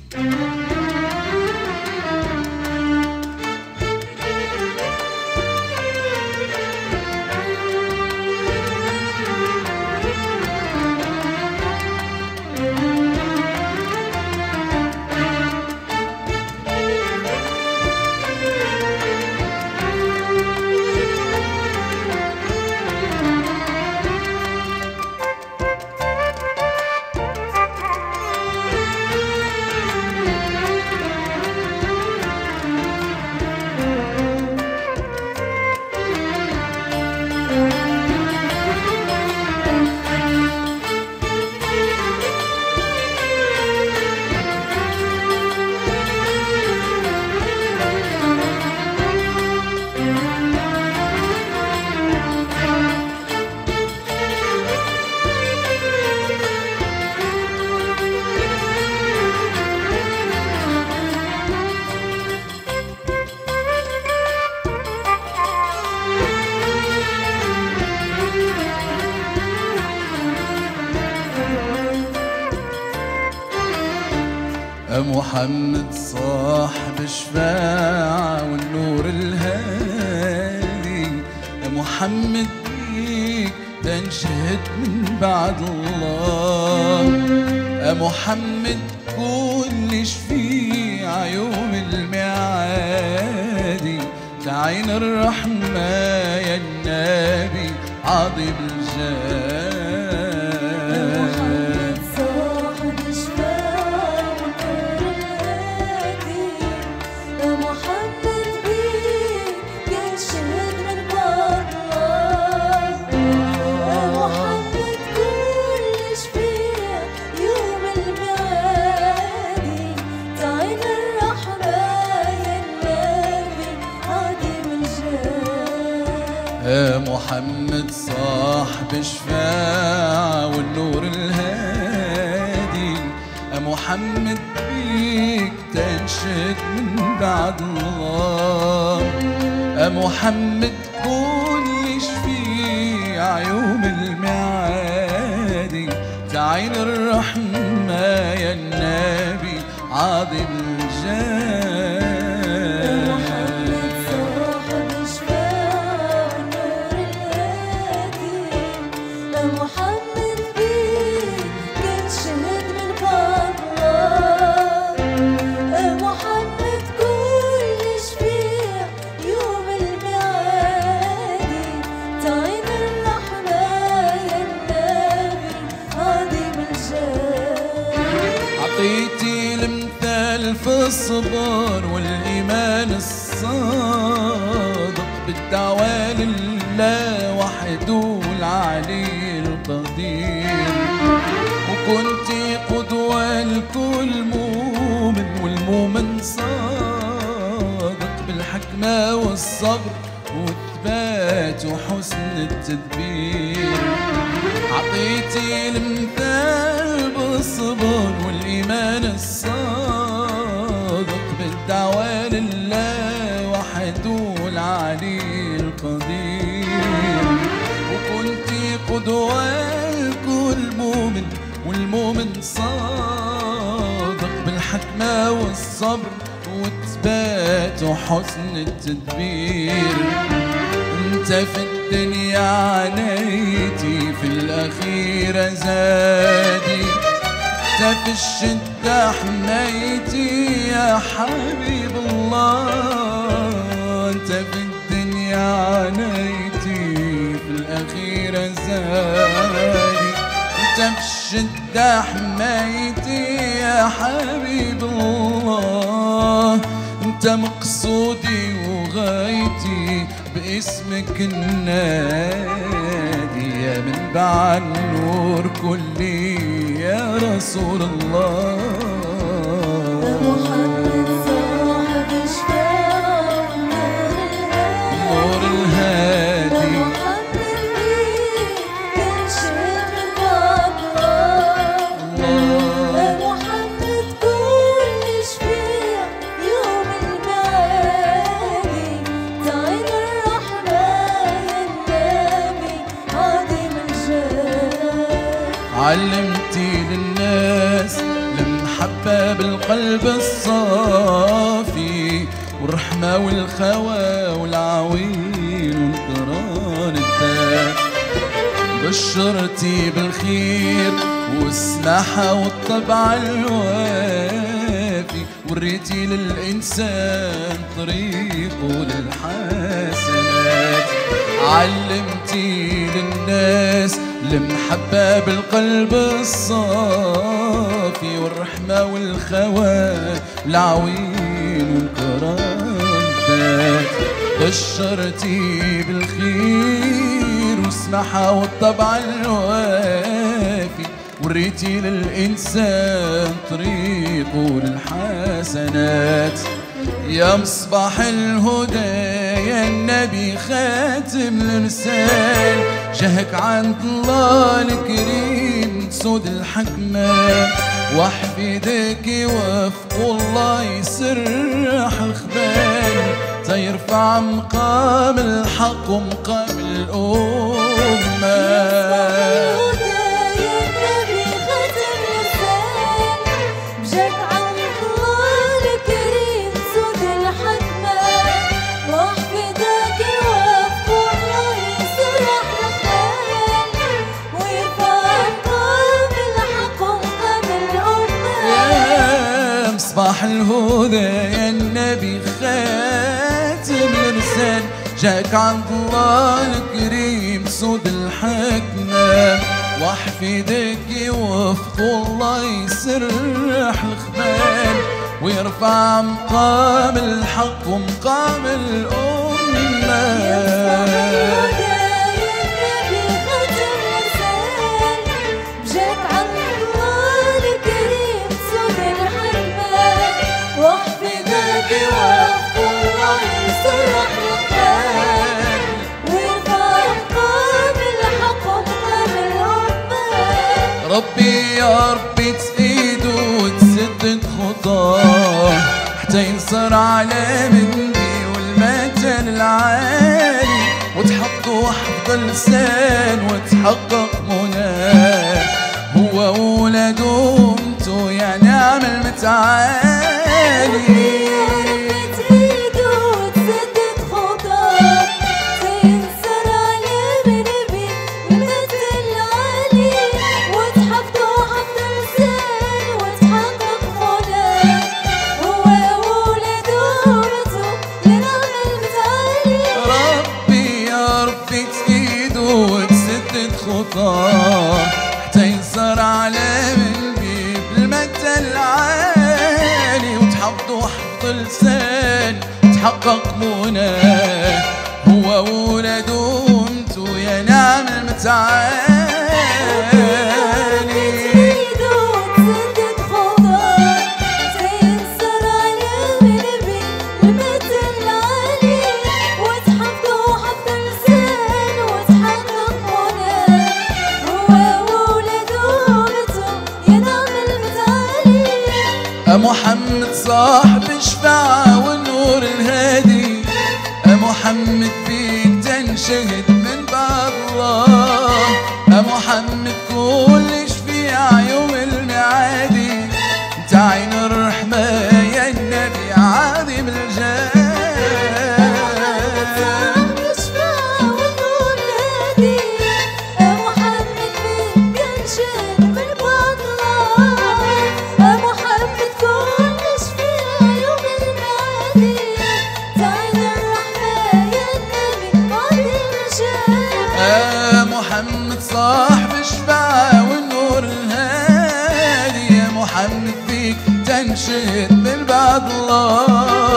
محمد صاحب الشفاعة والنور الهادي، محمد بيك تنشهد من بعد الله، محمد كل شفيع يوم الميعاد، تعين الرحمة يا النبي عظيم الجاه. محمد صاحب الشفاعة والنور الهادي، محمد بيك تنشد من بعد الله، محمد كل شفيع يوم الميعاد، تعين الرحمة يا النبي عظيم الجاه. عطيتي المثال في الصبر والإيمان الصادق، بالدعوة لله وحده العلي القدير، وكنتي قدوة لكل مؤمن والمؤمن صادق، بالحكمة والصبر والثبات وحسن التدبير. عطيتي المثال بالصبر والإيمان الصادق، بالدعوة لله وحده العلي القدير، وكنتي قدوة لكل مؤمن والمؤمن صادق، بالحكمة والصبر والثبات وحسن التدبير. انت في الدنيا عانيتي في الأخيرة زادي، انت في الشدة حميتي يا حبيب الله، انت في الدنيا عانيتي في الأخيرة زادي، انت في الشدة حميتي يا حبيب الله، انت مقصودي وغايتي باسمك النادي، يا منبع النور كلي يا رسول الله. محمد صاحب الشفاعة والنور الهادي، محمد بيك تنشد من بعد الله، محمد كل شفيع يوم الميعاد، تعين الرحمة يا النبي عظيم الجاه. علمتي للناس لمحة المحبة بالقلب الصافي، والرحمة والخوى والعويل والكران الذات. بشرتي بالخير والسماحة والطبع الوافي، وريتي للإنسان طريقه للحسنات. علمتي للناس المحبة بالقلب الصافي، والرحمة والخوى العويل والكرام ذات. بشرتي بالخير والسماحة والطبع الوافي، وريتي للإنسان طريقه للحسنات. يا مصباح الهدى يا النبي خاتم الرسال، جهك عند الله الكريم سود الحكمة، وحفيدك يوفق الله يسرح الخبال، تيرفع مقام الحق ومقام الأمة. مصباح الهدى يا النبي خاتم الرسال، جاك عند الله الكريم سود الحكمة، وحفيدك يوفق الله يسرح الخبال، ويرفع مقام الحق ومقام الأمة. ربي يا ربي تزيد وتسدد خطاه، حتى ينصر على مني والمجال العالي، وتحطوا حفظ اللسان وتحقق مناه، هو وولده انتو يا نعم المتعالي. حتى ينصر على مني بالمجد العالي، وتحفظوا حفظ اللسان تحقق مناه، هو وولده انتو يا نعم المتعالي. محمد صاحب الشفاعة والنور الهادي، محمد فيك تنشهد من باب الله، محمد كل شفيع يوم المعادي، انت عين الرحمة يا النبي عظيم الجاه. محمد صاحب الشفاعة والنور الهادي، يا محمد فيك تنشهد من بعد الله،